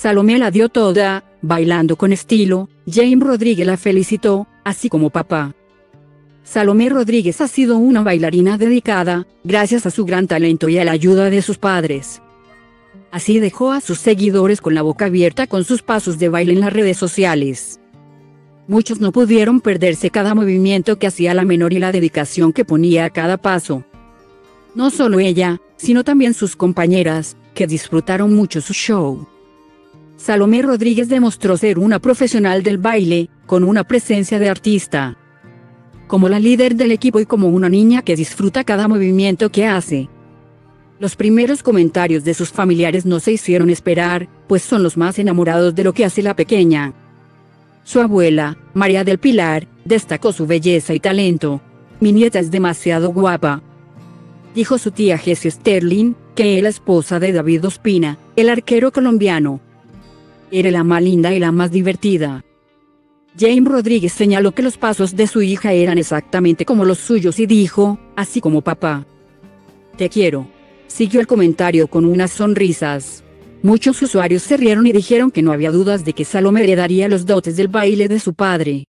Salomé la dio toda, bailando con estilo. James Rodríguez la felicitó, así como papá. Salomé Rodríguez ha sido una bailarina dedicada, gracias a su gran talento y a la ayuda de sus padres. Así dejó a sus seguidores con la boca abierta con sus pasos de baile en las redes sociales. Muchos no pudieron perderse cada movimiento que hacía la menor y la dedicación que ponía a cada paso. No solo ella, sino también sus compañeras, que disfrutaron mucho su show. Salomé Rodríguez demostró ser una profesional del baile, con una presencia de artista. Como la líder del equipo y como una niña que disfruta cada movimiento que hace. Los primeros comentarios de sus familiares no se hicieron esperar, pues son los más enamorados de lo que hace la pequeña. Su abuela, María del Pilar, destacó su belleza y talento. «Mi nieta es demasiado guapa», dijo su tía Jessie Sterling, que es la esposa de David Ospina, el arquero colombiano. «Era la más linda y la más divertida». James Rodríguez señaló que los pasos de su hija eran exactamente como los suyos y dijo, así como papá. «Te quiero». Siguió el comentario con unas sonrisas. Muchos usuarios se rieron y dijeron que no había dudas de que Salomé heredaría los dotes del baile de su padre.